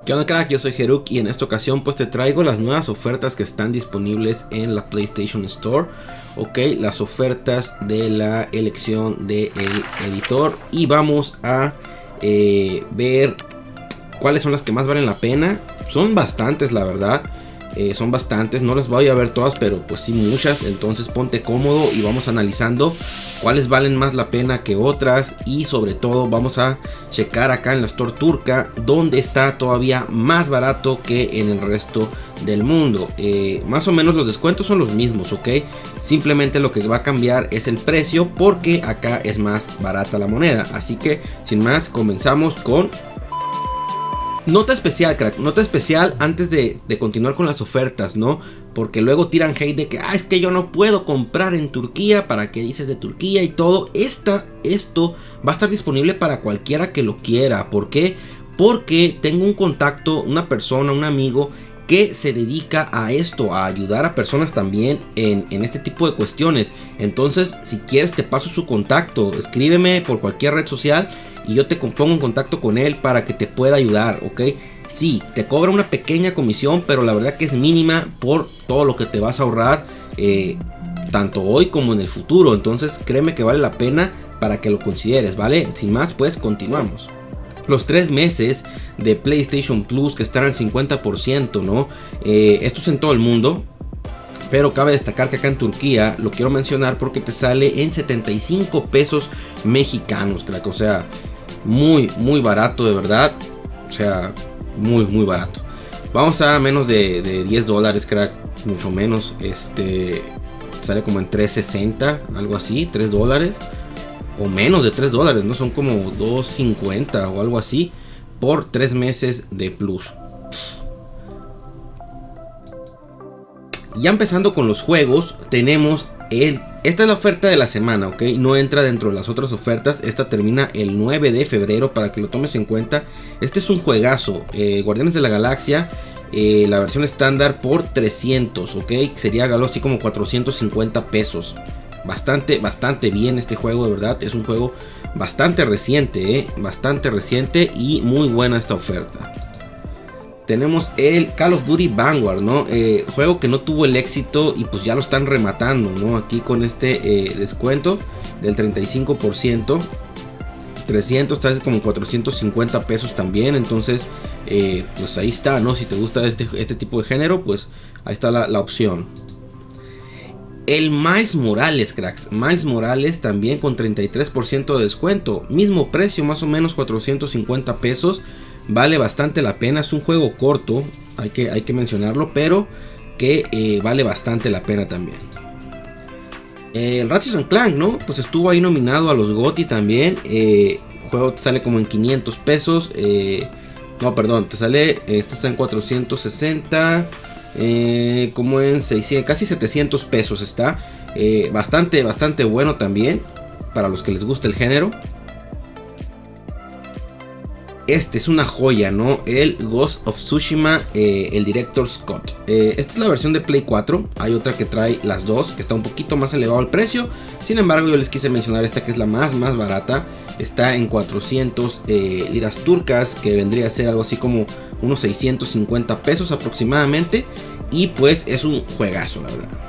¿Qué onda, crack? Yo soy Heruk y en esta ocasión pues te traigo las nuevas ofertas que están disponibles en la PlayStation Store. Ok, las ofertas de la elección del editor y vamos a ver cuáles son las que más valen la pena. Son bastantes, la verdad. Son bastantes, no las voy a ver todas, pero pues sí muchas. Entonces ponte cómodo y vamos analizando cuáles valen más la pena que otras. Y sobre todo vamos a checar acá en la Store turca, donde está todavía más barato que en el resto del mundo. Más o menos los descuentos son los mismos, ok. Simplemente lo que va a cambiar es el precio, porque acá es más barata la moneda. Así que sin más, comenzamos con nota especial, crack, nota especial antes de continuar con las ofertas, ¿no? Porque luego tiran hate de que, es que yo no puedo comprar en Turquía, ¿para qué dices de Turquía y todo? Esto va a estar disponible para cualquiera que lo quiera. ¿Por qué? Porque tengo un contacto, una persona, un amigo que se dedica a esto, a ayudar a personas también en este tipo de cuestiones. Entonces, si quieres te paso su contacto, escríbeme por cualquier red social y yo te pongo en contacto con él para que te pueda ayudar, ¿ok? Sí, te cobra una pequeña comisión, pero la verdad que es mínima por todo lo que te vas a ahorrar, tanto hoy como en el futuro. Entonces créeme que vale la pena para que lo consideres, ¿vale? Sin más, pues continuamos. Los 3 meses de PlayStation Plus que están al 50%, ¿no? Esto es en todo el mundo, pero cabe destacar que acá en Turquía lo quiero mencionar porque te sale en 75 pesos mexicanos, crack. O sea, muy barato, de verdad. O sea, muy barato. Vamos a menos de 10 dólares, crack. Mucho menos. Sale como en 3.60, algo así, 3 dólares. O menos de 3 dólares, ¿no? Son como 2.50 o algo así por 3 meses de Plus. Ya empezando con los juegos, tenemos esta es la oferta de la semana, ¿ok? No entra dentro de las otras ofertas. Esta termina el 9 de febrero para que lo tomes en cuenta. Este es un juegazo, Guardianes de la Galaxia, la versión estándar por 300, ¿ok? Sería algo así como 450 pesos. Bastante bien este juego, de verdad. Es un juego bastante reciente, bastante reciente y muy buena esta oferta. Tenemos el Call of Duty Vanguard, ¿no? Juego que no tuvo el éxito y pues ya lo están rematando, ¿no? Aquí con este descuento del 35%. 300, está como 450 pesos también. Entonces, pues ahí está, ¿no? Si te gusta este tipo de género, pues ahí está la opción. El Miles Morales, cracks. Miles Morales también con 33% de descuento. Mismo precio, más o menos 450 pesos. Vale bastante la pena. Es un juego corto, hay que mencionarlo, pero que vale bastante la pena también. El Ratchet & Clank, ¿no? Pues estuvo ahí nominado a los GOTY también. El juego te sale como en 500 pesos. No, perdón, te sale, este está en 460. Como en 600, casi 700 pesos está. Bastante bueno también para los que les gusta el género. Este es una joya, ¿no? El Ghost of Tsushima, el Director's Cut. Esta es la versión de Play 4. Hay otra que trae las dos, que está un poquito más elevado el precio. Sin embargo, yo les quise mencionar esta, que es la más barata. Está en 400 liras turcas, que vendría a ser algo así como unos 650 pesos aproximadamente. Y pues es un juegazo, la verdad.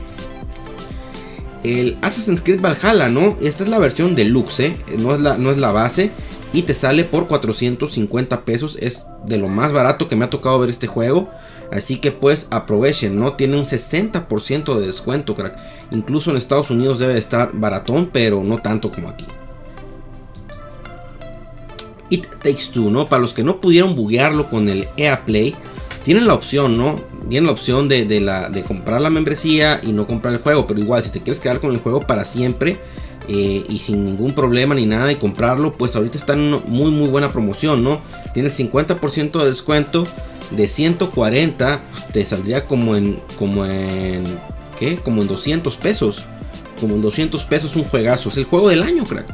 El Assassin's Creed Valhalla, ¿no? Esta es la versión deluxe, no es la base. Y te sale por 450 pesos. Es de lo más barato que me ha tocado ver este juego. Así que pues aprovechen, ¿no? Tiene un 60% de descuento, crack. Incluso en Estados Unidos debe estar baratón, pero no tanto como aquí. It Takes Two, ¿no? Para los que no pudieron buguearlo con el EA Play, tienen la opción, ¿no? Tienen la opción de comprar la membresía y no comprar el juego. Pero igual, si te quieres quedar con el juego para siempre, y sin ningún problema ni nada, y comprarlo, pues ahorita está en una muy buena promoción, ¿no? Tiene el 50% de descuento. De 140 pues te saldría como en ¿qué? Como en 200 pesos. Como en 200 pesos un juegazo. Es el juego del año, crack.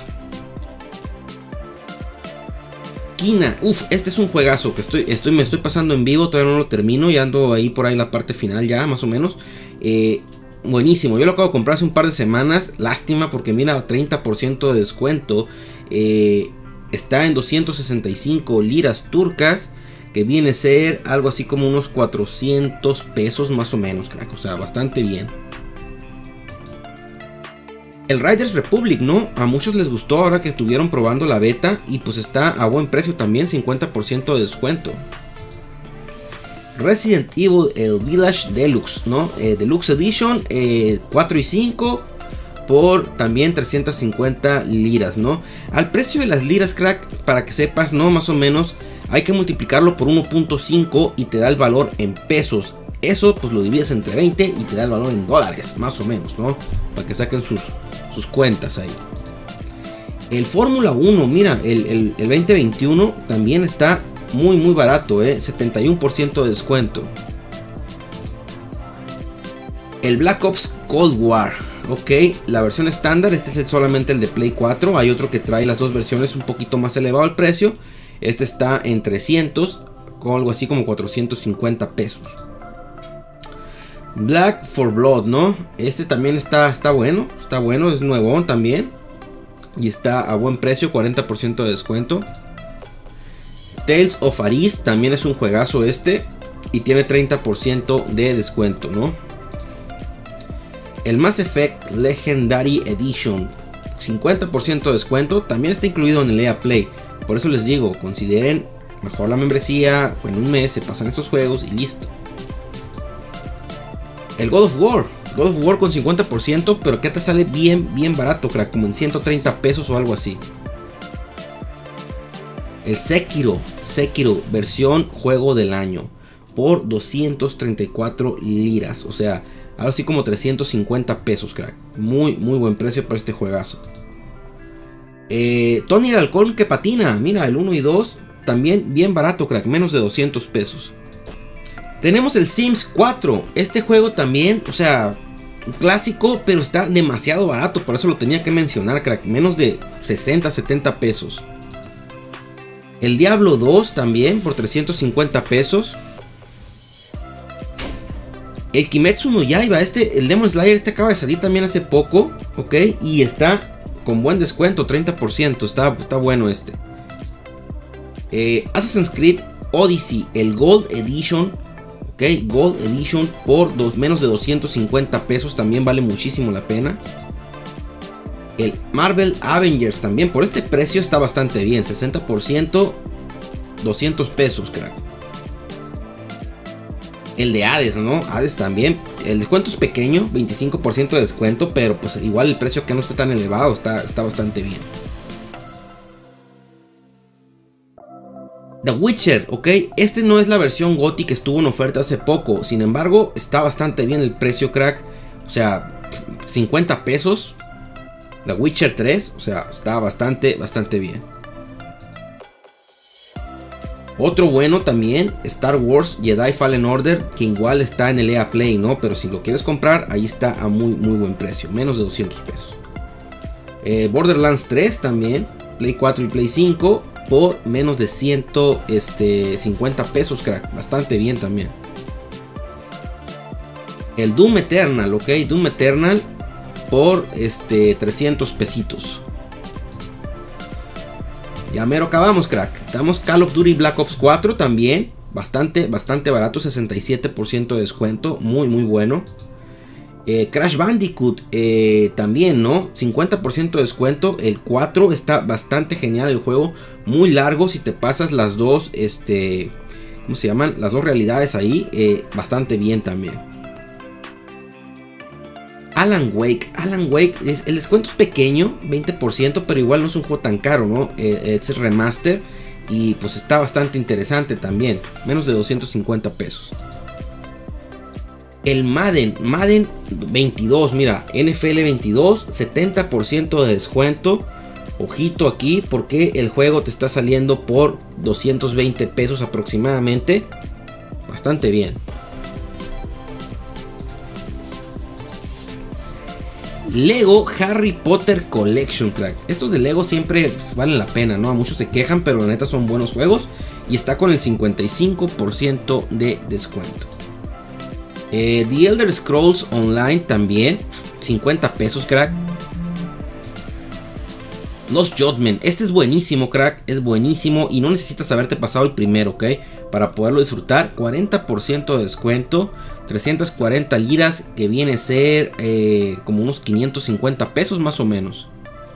Kina, este es un juegazo que me estoy pasando en vivo. Todavía no lo termino, ya ando ahí por ahí la parte final ya, más o menos. Buenísimo, yo lo acabo de comprar hace un par de semanas. Lástima porque mira, 30% de descuento. Está en 265 liras turcas. que viene a ser algo así como unos 400 pesos más o menos, crack. O sea, bastante bien. El Riders Republic, ¿no? A muchos les gustó ahora que estuvieron probando la beta. Y pues está a buen precio también, 50% de descuento. Resident Evil, el Village Deluxe, ¿no? Deluxe Edition, 4 y 5 por también 350 liras, ¿no? Al precio de las liras, crack, para que sepas, ¿no? Más o menos hay que multiplicarlo por 1.5 y te da el valor en pesos. Eso pues lo divides entre 20 y te da el valor en dólares, más o menos, ¿no? Para que saquen sus cuentas ahí. El Fórmula 1, mira, el 2021 también está muy barato, 71% de descuento. El Black Ops Cold War, ok, la versión estándar, este es solamente el de Play 4. Hay otro que trae las dos versiones un poquito más elevado el precio. Este está en 300, con algo así como 450 pesos. Black for Blood, ¿no? Este también está bueno, es nuevón también. Y está a buen precio, 40% de descuento. Tales of Arise también es un juegazo este. Y tiene 30% de descuento, ¿no? El Mass Effect Legendary Edition, 50% de descuento. También está incluido en el EA Play. Por eso les digo, consideren mejor la membresía. En un mes se pasan estos juegos y listo. El God of War con 50%. Pero que te sale bien barato, crack. Como en 130 pesos o algo así. El Sekiro versión juego del año por 234 liras. O sea, algo así como 350 pesos, crack. Muy buen precio para este juegazo. Tony el halcón que patina. Mira, el 1 y 2 también bien barato, crack. Menos de 200 pesos. Tenemos el Sims 4. Este juego también, o sea, un clásico, pero está demasiado barato. Por eso lo tenía que mencionar, crack. Menos de 60, 70 pesos. El Diablo 2 también por 350 pesos. El Kimetsu no Yaiba, el Demon Slayer, acaba de salir también hace poco, ok, y está con buen descuento, 30%, está bueno este. Assassin's Creed Odyssey, el Gold Edition, ok, Gold Edition por menos de 250 pesos, también vale muchísimo la pena. El Marvel Avengers también por este precio está bastante bien, 60%, 200 pesos, crack. El de Hades, ¿no? Hades también, el descuento es pequeño, 25% de descuento, pero pues igual el precio que no está tan elevado, está bastante bien. The Witcher, ok, este no es la versión GOTY que estuvo en oferta hace poco, sin embargo está bastante bien el precio, crack, o sea, 50 pesos. The Witcher 3, o sea, está bastante bien. Otro bueno también, Star Wars Jedi Fallen Order, que igual está en el EA Play, ¿no? Pero si lo quieres comprar, ahí está a muy buen precio, menos de 200 pesos. Borderlands 3 también, Play 4 y Play 5, por menos de 150 pesos, crack, bastante bien también. El Doom Eternal, ok, Doom Eternal por 300 pesitos. Ya mero acabamos, crack. Tenemos Call of Duty Black Ops 4 también. Bastante barato, 67% de descuento. Muy bueno. Crash Bandicoot también, ¿no? 50% de descuento. El 4 está bastante genial el juego. Muy largo. Si te pasas las dos, ¿cómo se llaman? Las dos realidades ahí. Bastante bien también. Alan Wake, el descuento es pequeño, 20%, pero igual no es un juego tan caro, ¿no? Es el remaster y pues está bastante interesante también, menos de 250 pesos. El Madden 22, mira, NFL 22, 70% de descuento. Ojito aquí porque el juego te está saliendo por 220 pesos aproximadamente, bastante bien. Lego Harry Potter Collection, crack. Estos de Lego siempre valen la pena, ¿no? A muchos se quejan, pero la neta son buenos juegos. Y está con el 55% de descuento. The Elder Scrolls Online también, 50 pesos, crack. Lost Judgment, este es buenísimo, crack. Es buenísimo y no necesitas haberte pasado el primero, ¿ok? para poderlo disfrutar. 40% de descuento, 340 liras, que viene a ser como unos 550 pesos más o menos.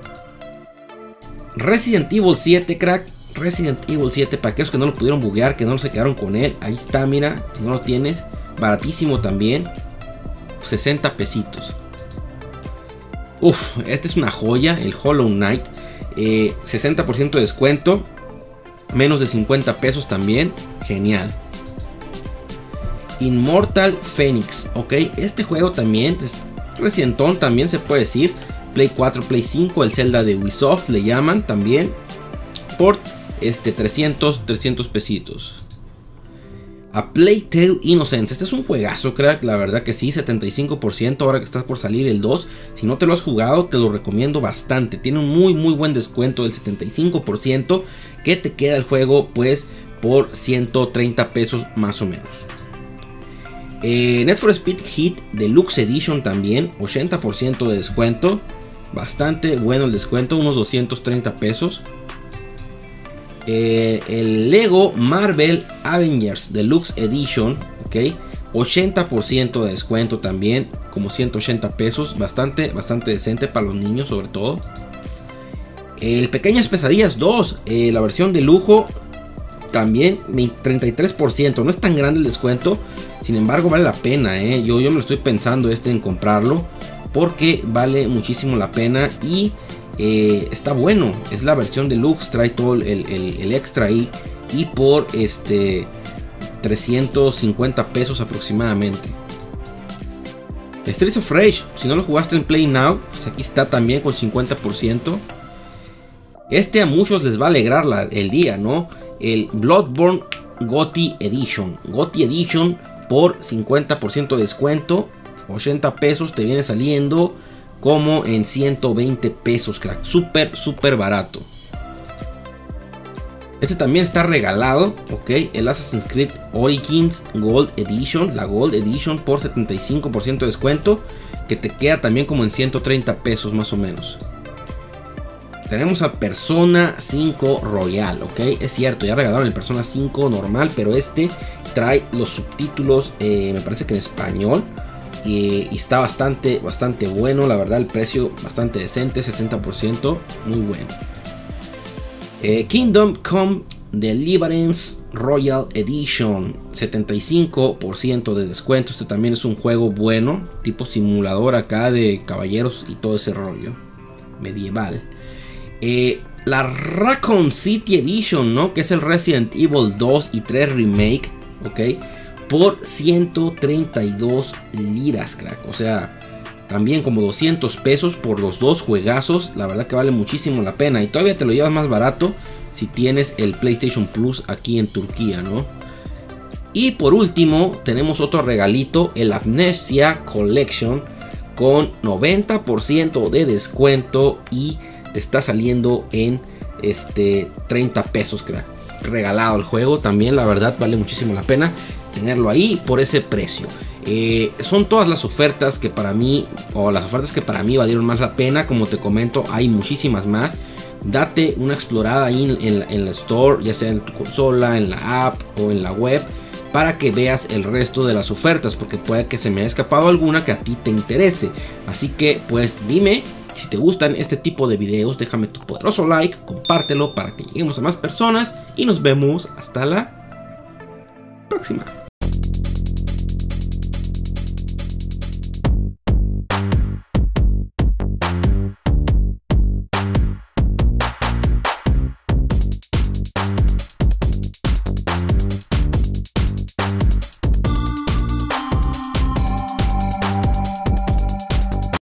Resident Evil 7, crack. Resident Evil 7, para aquellos que no lo pudieron buguear, que no se quedaron con él, ahí está, mira, si no lo tienes, baratísimo también, 60 pesitos. Uf, esta es una joya, el Hollow Knight, 60% de descuento, menos de 50 pesos también, genial. Immortal Phoenix, ok, este juego también es recientón, también se puede decir, Play 4, Play 5, el Zelda de Ubisoft le llaman también, por 300 pesitos. A Plague Tale Innocence, este es un juegazo, crack, la verdad que sí, 75% ahora que estás por salir el 2. Si no te lo has jugado, te lo recomiendo bastante. Tiene un muy buen descuento del 75%, que te queda el juego pues por 130 pesos más o menos. Need for Speed Heat Deluxe Edition también, 80% de descuento, bastante bueno el descuento, unos 230 pesos. El Lego Marvel Avengers Deluxe Edition, ok, 80% de descuento también, como 180 pesos, bastante decente para los niños sobre todo. El Pequeñas Pesadillas 2, la versión de lujo, también 33%, no es tan grande el descuento, sin embargo vale la pena, yo me lo estoy pensando en comprarlo, porque vale muchísimo la pena y está bueno, es la versión deluxe, trae todo el extra ahí, y por 350 pesos aproximadamente. Streets of Rage, si no lo jugaste en Play Now, pues aquí está también con 50%. A muchos les va a alegrar el día, ¿no? El Bloodborne GOTY Edition, por 50% de descuento, 80 pesos, te viene saliendo como en 120 pesos, crack. Súper barato. Este también está regalado, ok. El Assassin's Creed Origins Gold Edition, la Gold Edition, por 75% de descuento, que te queda también como en 130 pesos más o menos. Tenemos a Persona 5 Royal, ok. Es cierto, ya regalaron el Persona 5 normal, pero trae los subtítulos, me parece que en español. Y está bastante bueno, la verdad, el precio bastante decente, 60%, muy bueno. Kingdom Come Deliverance Royal Edition, 75% de descuento. Este también es un juego bueno, tipo simulador acá de caballeros y todo ese rollo medieval. La Raccoon City Edition, ¿no? Que es el Resident Evil 2 y 3 Remake, ok, por 132 liras, crack. O sea, también como 200 pesos por los dos juegazos. La verdad que vale muchísimo la pena. Y todavía te lo llevas más barato si tienes el PlayStation Plus aquí en Turquía, ¿no? Y por último tenemos otro regalito, el Amnesia Collection, con 90% de descuento y te está saliendo en 30 pesos, crack. Regalado el juego también, la verdad vale muchísimo la pena tenerlo ahí por ese precio. Son todas las ofertas que para mí, o las ofertas que para mí valieron más la pena. Como te comento, hay muchísimas más. Date una explorada ahí en la store, ya sea en tu consola, en la app o en la web, para que veas el resto de las ofertas, porque puede que se me haya escapado alguna que a ti te interese. Así que pues dime si te gustan este tipo de videos, déjame tu poderoso like, compártelo para que lleguemos a más personas y nos vemos hasta la próxima.